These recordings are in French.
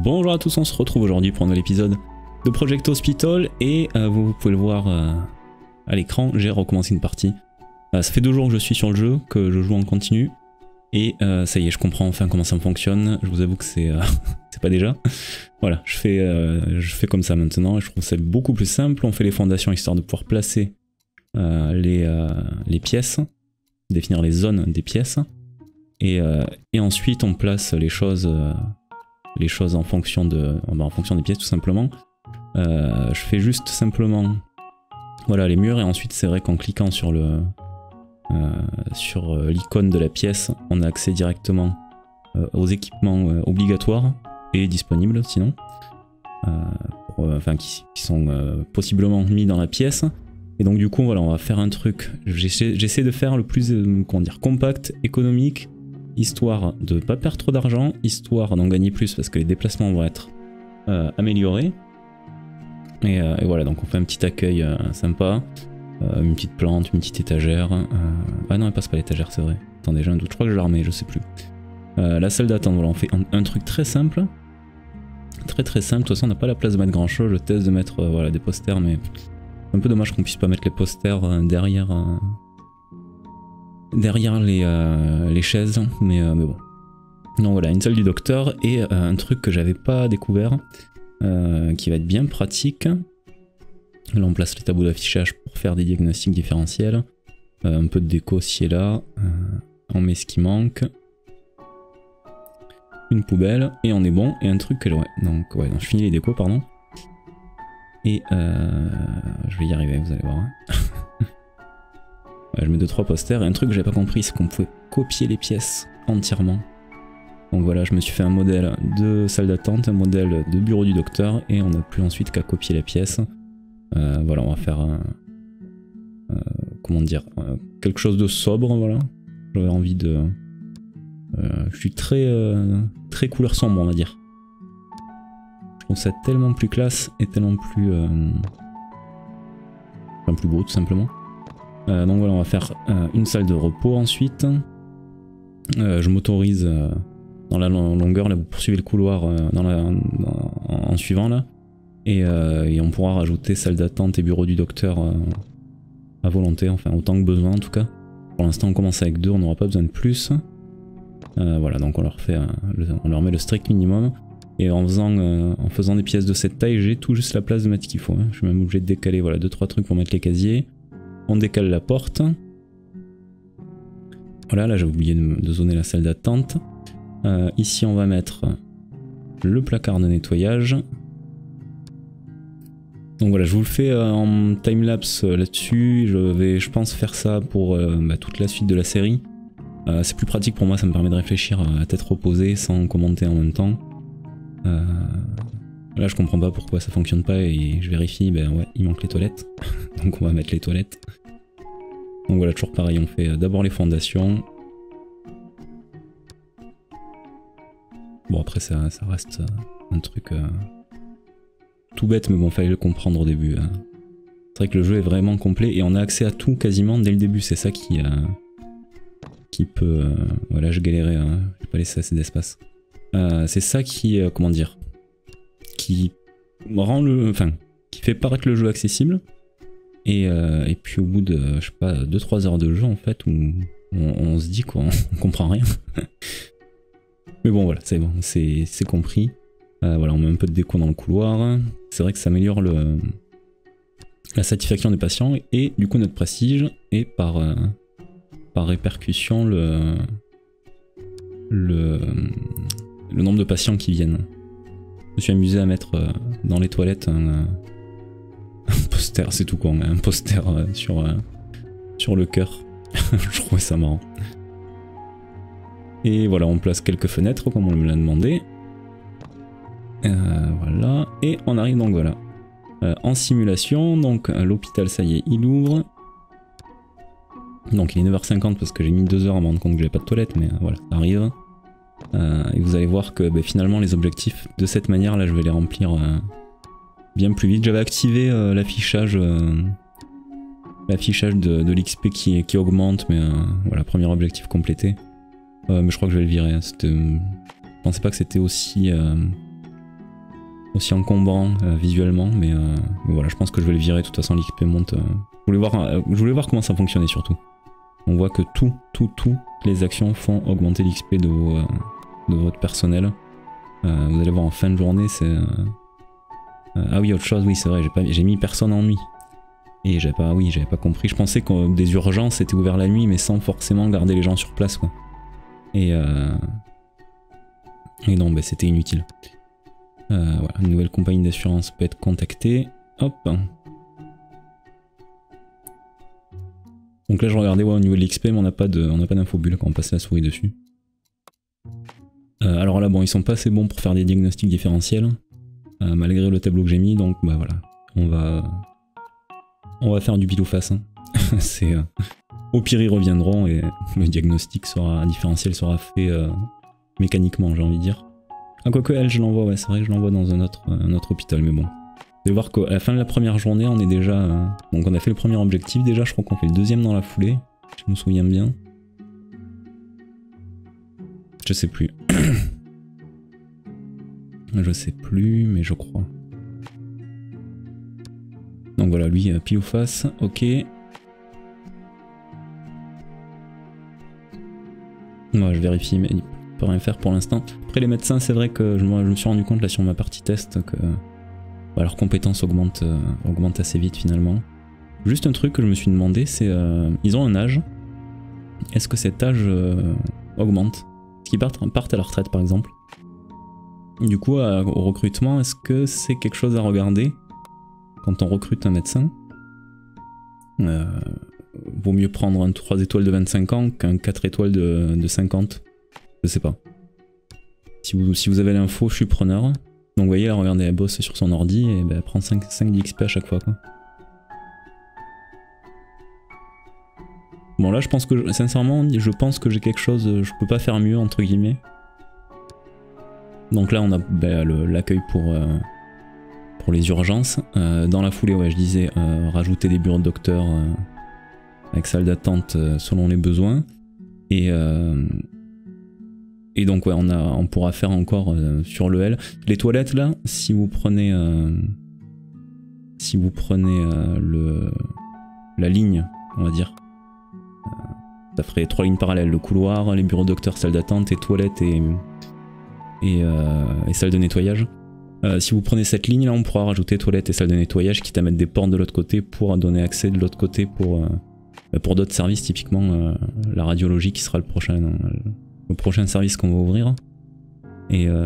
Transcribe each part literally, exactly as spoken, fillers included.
Bonjour à tous, on se retrouve aujourd'hui pour un nouvel épisode de Project Hospital et euh, vous, vous pouvez le voir euh, à l'écran, j'ai recommencé une partie. Euh, ça fait deux jours que je suis sur le jeu, que je joue en continu et euh, ça y est, je comprends enfin comment ça fonctionne. Je vous avoue que c'est euh, c'est pas déjà. Voilà, je fais, euh, je fais comme ça maintenant et je trouve ça beaucoup plus simple. On fait les fondations histoire de pouvoir placer euh, les, euh, les pièces, définir les zones des pièces et, euh, et ensuite on place les choses... Euh, les choses en fonction de en fonction des pièces tout simplement. Euh, je fais juste simplement voilà les murs et ensuite c'est vrai qu'en cliquant sur le euh, sur l'icône de la pièce on a accès directement euh, aux équipements euh, obligatoires et disponibles sinon euh, pour, euh, enfin qui, qui sont euh, possiblement mis dans la pièce et donc du coup voilà on va faire un truc, j'essaie de faire le plus euh, comment dire compact, économique, histoire de pas perdre trop d'argent, histoire d'en gagner plus parce que les déplacements vont être euh, améliorés. Et, euh, et voilà, donc on fait un petit accueil euh, sympa, euh, une petite plante, une petite étagère. Euh... Ah non, elle passe pas l'étagère, c'est vrai. Attendez, j'ai un doute, je crois que je l'ai remis, je sais plus. Euh, la salle d'attente, voilà, on fait un, un truc très simple. Très très simple, de toute façon on n'a pas la place de mettre grand chose, je teste de mettre euh, voilà, des posters, mais c'est un peu dommage qu'on puisse pas mettre les posters euh, derrière... Euh... derrière les, euh, les chaises, mais, euh, mais bon. Donc voilà, une salle du docteur et euh, un truc que j'avais pas découvert, euh, qui va être bien pratique. Là on place les tableaux d'affichage pour faire des diagnostics différentiels, euh, un peu de déco ci et là, euh, on met ce qui manque, une poubelle et on est bon, et un truc que ouais, donc ouais, donc je finis les décos pardon, et euh, je vais y arriver, vous allez voir. Hein. Ouais, je mets deux trois posters et un truc que j'avais pas compris c'est qu'on pouvait copier les pièces entièrement. Donc voilà, je me suis fait un modèle de salle d'attente, un modèle de bureau du docteur et on n'a plus ensuite qu'à copier les pièces. Euh, voilà, on va faire un, euh, comment dire, euh, quelque chose de sobre, voilà. J'avais envie de... Euh, je suis très, euh, très couleur sombre on va dire. Je trouve ça tellement plus classe et tellement plus... Euh, enfin, plus beau tout simplement. Euh, donc voilà, on va faire euh, une salle de repos ensuite. Euh, je m'autorise euh, dans la longueur, là vous poursuivez le couloir euh, dans la, dans, en suivant là. Et, euh, et on pourra rajouter salle d'attente et bureau du docteur euh, à volonté, enfin autant que besoin en tout cas. Pour l'instant on commence avec deux, on n'aura pas besoin de plus. Euh, voilà, donc on leur, fait, euh, le, on leur met le strict minimum. Et en faisant, euh, en faisant des pièces de cette taille, j'ai tout juste la place de mettre ce qu'il faut. Hein. Je suis même obligé de décaler voilà, deux trois trucs pour mettre les casiers. On décale la porte. Voilà, là j'ai oublié de, de zoner la salle d'attente. Euh, ici on va mettre le placard de nettoyage. Donc voilà, je vous le fais euh, en timelapse euh, là-dessus. Je vais, je pense, faire ça pour euh, bah, toute la suite de la série. Euh, C'est plus pratique pour moi, ça me permet de réfléchir à tête reposée sans commenter en même temps. Euh, là je comprends pas pourquoi ça fonctionne pas et je vérifie, ben ouais, il manque les toilettes. Donc on va mettre les toilettes. Donc voilà, toujours pareil, on fait d'abord les fondations. Bon après ça, ça reste un truc euh, tout bête, mais bon, fallait le comprendre au début. Hein. C'est vrai que le jeu est vraiment complet et on a accès à tout quasiment dès le début, c'est ça qui, euh, qui peut... Euh, voilà, je galérais, hein. J'ai pas laissé assez d'espace. Euh, c'est ça qui, euh, comment dire, qui rend le... Enfin, qui fait paraître le jeu accessible. Et, euh, et puis au bout de, je sais pas, deux trois heures de jeu en fait, où on, on se dit qu'on comprend rien. Mais bon voilà, c'est bon, c'est compris. Euh, voilà, on met un peu de déco dans le couloir. C'est vrai que ça améliore le, la satisfaction des patients et du coup notre prestige et par, euh, par répercussion le, le, le nombre de patients qui viennent. Je me suis amusé à mettre euh, dans les toilettes un... Un poster, c'est tout con, un poster euh, sur, euh, sur le cœur. Je trouvais ça marrant. Et voilà, on place quelques fenêtres comme on me l'a demandé. Euh, voilà, et on arrive donc voilà. Euh, en simulation, donc l'hôpital ça y est, il ouvre. Donc il est neuf heures cinquante parce que j'ai mis deux heures à me rendre compte que j'avais pas de toilette, mais euh, voilà, ça arrive. Euh, et vous allez voir que bah, finalement les objectifs de cette manière là je vais les remplir euh, bien plus vite. J'avais activé euh, l'affichage euh, l'affichage de, de l'X P qui, qui augmente, mais euh, voilà, premier objectif complété. Euh, mais je crois que je vais le virer. Je pensais pas que c'était aussi, euh, aussi encombrant euh, visuellement, mais, euh, mais voilà, je pense que je vais le virer, de toute façon l'X P monte. Euh, je, voulais voir, euh, je voulais voir comment ça fonctionnait surtout. On voit que tout, tout, tout, les actions font augmenter l'X P de, vos, euh, de votre personnel. Euh, vous allez voir en fin de journée, c'est... Euh, euh, ah oui, autre chose, oui c'est vrai, j'ai mis personne en nuit. Et j'avais pas, oui, j'avais pas compris, je pensais que des urgences étaient ouvertes la nuit, mais sans forcément garder les gens sur place, quoi. Et, euh, et non, bah, c'était inutile. Euh, voilà, une nouvelle compagnie d'assurance peut être contactée. Hop. Donc là je regardais ouais, au niveau de l'X P, mais on n'a pas d'infobulle quand on passe la souris dessus. Euh, alors là bon, ils sont pas assez bons pour faire des diagnostics différentiels, euh, malgré le tableau que j'ai mis, donc bah voilà, on va on va faire du pile ou face. Hein. C'est euh, au pire ils reviendront et le diagnostic sera différentiel sera fait euh, mécaniquement, j'ai envie de dire. Ah quoique elle je l'envoie, ouais c'est vrai que je l'envoie dans un autre, un autre hôpital, mais bon. Vous allez voir qu'à la fin de la première journée on est déjà... Euh, donc on a fait le premier objectif déjà, je crois qu'on fait le deuxième dans la foulée, si je me souviens bien. Je sais plus. Je sais plus, mais je crois. Donc voilà, lui, euh, pile ou face, ok. Ouais, je vérifie, mais il peut rien faire pour l'instant. Après les médecins, c'est vrai que je, moi, je me suis rendu compte là sur ma partie test que bah, leurs compétences augmentent, euh, augmentent assez vite finalement. Juste un truc que je me suis demandé, c'est euh, ils ont un âge. Est-ce que cet âge euh, augmente? Est-ce qu'ils partent, partent à la retraite par exemple? Du coup, à, au recrutement, est-ce que c'est quelque chose à regarder quand on recrute un médecin? euh, Vaut mieux prendre un trois étoiles de vingt-cinq ans qu'un quatre étoiles de, de cinquante. Je sais pas. Si vous, si vous avez l'info, je suis preneur. Donc vous voyez, là, regardez, elle bosse sur son ordi et ben, elle prend cinq, cinq d'X P à chaque fois. Quoi. Bon là, je pense que, sincèrement, je pense que j'ai quelque chose, je peux pas faire mieux, entre guillemets. Donc là, on a ben, l'accueil pour, euh, pour les urgences. Euh, dans la foulée, ouais, je disais, euh, rajouter des bureaux de docteur euh, avec salle d'attente euh, selon les besoins. Et... Euh, Et donc ouais, on, a, on pourra faire encore euh, sur le L. Les toilettes là, si vous prenez, euh, si vous prenez euh, le, la ligne, on va dire, euh, ça ferait trois lignes parallèles. Le couloir, les bureaux docteurs, salle d'attente et toilettes et, et, euh, et salle de nettoyage. Euh, si vous prenez cette ligne là, on pourra rajouter toilettes et salle de nettoyage, quitte à mettre des portes de l'autre côté pour donner accès de l'autre côté pour, euh, pour d'autres services, typiquement euh, la radiologie qui sera le prochain... Euh, le prochain service qu'on va ouvrir. Et, euh,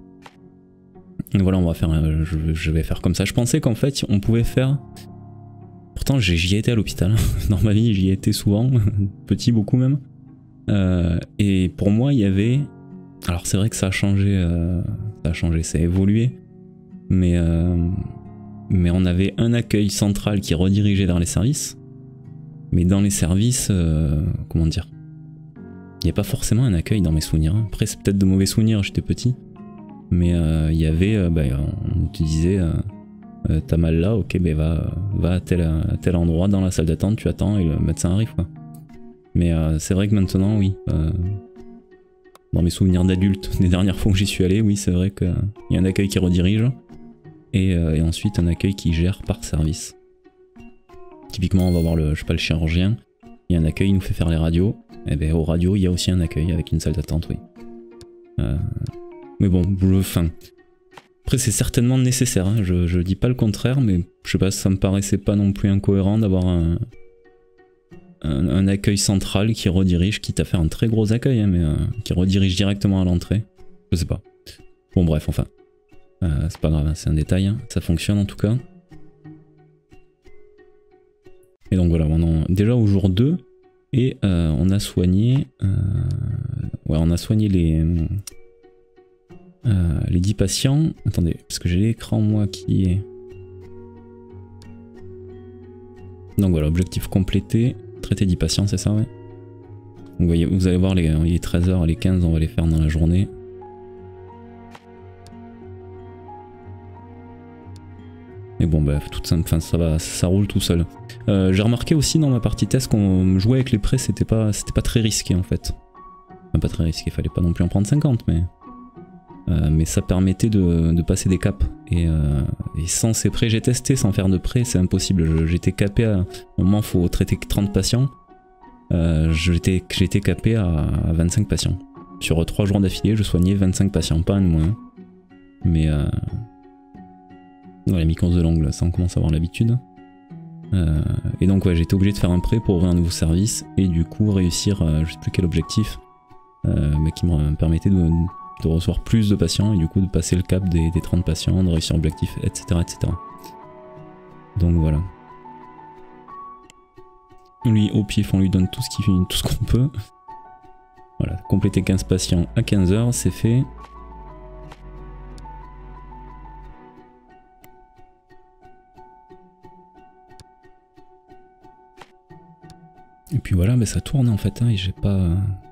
et voilà, on va faire, euh, je, je vais faire comme ça. Je pensais qu'en fait, on pouvait faire... Pourtant, j'y ai été à l'hôpital. Dans ma vie, j'y ai été souvent. Petit, beaucoup même. Euh, et pour moi, il y avait... Alors c'est vrai que ça a changé, euh, ça a changé, ça a évolué. Mais, euh, mais on avait un accueil central qui redirigeait vers les services. Mais dans les services, euh, comment dire, il n'y a pas forcément un accueil dans mes souvenirs. Après, c'est peut-être de mauvais souvenirs, j'étais petit. Mais euh, il y avait, euh, bah, on te disait, euh, euh, t'as mal là, ok, bah, va, va à, tel, à tel endroit dans la salle d'attente, tu attends et le médecin arrive. Quoi. Mais euh, c'est vrai que maintenant, oui, euh, dans mes souvenirs d'adulte, les dernières fois où j'y suis allé, oui, c'est vrai qu'il y a un accueil qui redirige. Et, euh, et ensuite un accueil qui gère par service. Typiquement, on va voir le, je sais pas, le chirurgien. Il y a un accueil, il nous fait faire les radios. Et bien aux radios, il y a aussi un accueil avec une salle d'attente, oui. Euh, mais bon, je, fin. Après, c'est certainement nécessaire, hein, je, je dis pas le contraire, mais je sais pas, ça me paraissait pas non plus incohérent d'avoir un, un, un accueil central qui redirige, quitte à faire un très gros accueil, hein, mais euh, qui redirige directement à l'entrée. Je sais pas. Bon, bref, enfin. Euh, c'est pas grave, hein, c'est un détail, hein, ça fonctionne en tout cas. Et donc voilà, on en, déjà au jour deux, et euh, on a soigné, euh, ouais, on a soigné les, euh, les dix patients. Attendez, parce que j'ai l'écran moi qui est... Donc voilà, objectif complété, traiter dix patients, c'est ça, ouais. Donc vous, voyez, vous allez voir, les, les treize heures, les quinze, on va les faire dans la journée. Et bon, bah, tout ça, enfin, ça va, ça roule tout seul. Euh, J'ai remarqué aussi dans ma partie test qu'on jouait avec les prêts, c'était pas, c'était pas très risqué en fait. Enfin, pas très risqué, fallait pas non plus en prendre cinquante, mais Euh, mais ça permettait de, de passer des caps. Et, euh, et sans ces prêts, j'ai testé sans faire de prêts, c'est impossible. J'étais capé à un moment, il faut traiter trente patients. Euh, J'étais capé à, à vingt-cinq patients. Sur trois jours d'affilée, je soignais vingt-cinq patients, pas un de moins. Mais euh, dans la mycose de l'ongle, ça on commence à avoir l'habitude. Euh, et donc ouais, j'étais obligé de faire un prêt pour ouvrir un nouveau service et du coup réussir, euh, je sais plus quel objectif, euh, mais qui me permettait de, de recevoir plus de patients et du coup de passer le cap des, des trente patients, de réussir l'objectif, et cetera, et cetera. Donc voilà. Lui, au pif, on lui donne tout ce qu'il, tout ce qu'on peut. Voilà, compléter quinze patients à quinze heures, c'est fait. Et puis voilà, mais ça tourne en fait, hein, et j'ai pas...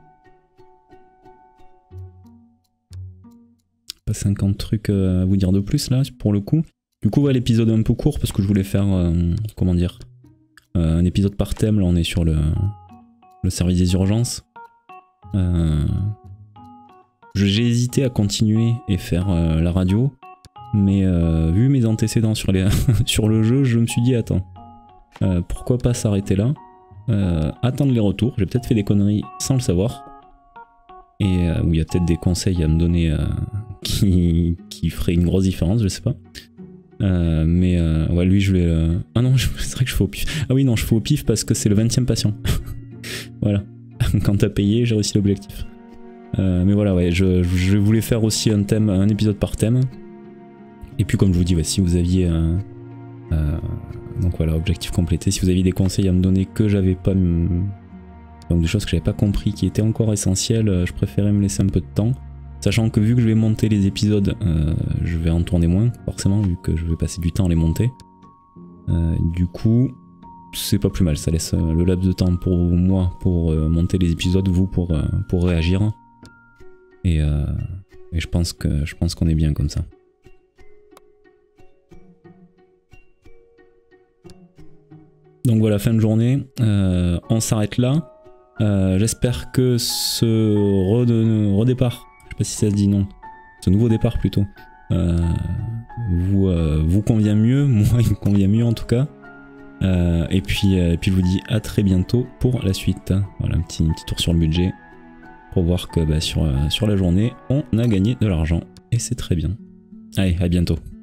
pas cinquante trucs à vous dire de plus là, pour le coup. Du coup, ouais, l'épisode est un peu court parce que je voulais faire, euh, comment dire, euh, un épisode par thème. Là, on est sur le, le service des urgences. Euh, J'ai hésité à continuer et faire euh, la radio, mais euh, vu mes antécédents sur, les sur le jeu, je me suis dit, attends, euh, pourquoi pas s'arrêter là, euh, attendre les retours. J'ai peut-être fait des conneries sans le savoir, et euh, où il y a peut-être des conseils à me donner euh, qui, qui feraient une grosse différence, je sais pas. Euh, mais euh, ouais, lui je vais... Euh... Ah non, c'est vrai que je fais au pif. Ah oui, non, je fais au pif parce que c'est le vingtième patient. Voilà. Quand t'as payé, j'ai réussi l'objectif. Euh, mais voilà, ouais, je, je voulais faire aussi un thème, un épisode par thème. Et puis comme je vous dis, ouais, si vous aviez... Euh, euh, donc voilà, objectif complété. Si vous aviez des conseils à me donner que j'avais pas... Donc des choses que j'avais pas compris, qui étaient encore essentielles, je préférais me laisser un peu de temps. Sachant que vu que je vais monter les épisodes, euh, je vais en tourner moins, forcément, vu que je vais passer du temps à les monter. Euh, du coup, c'est pas plus mal, ça laisse le laps de temps pour moi pour euh, monter les épisodes, vous pour, euh, pour réagir. Et, euh, et je pense que je pense qu'on est bien comme ça. Donc voilà, fin de journée, euh, on s'arrête là. Euh, J'espère que ce redépart, je sais pas si ça se dit non, ce nouveau départ plutôt, euh, vous, euh, vous convient mieux, moi il me convient mieux en tout cas. Euh, et, puis, euh, et puis je vous dis à très bientôt pour la suite. Voilà, un petit, un petit tour sur le budget pour voir que bah, sur, euh, sur la journée on a gagné de l'argent et c'est très bien. Allez, à bientôt.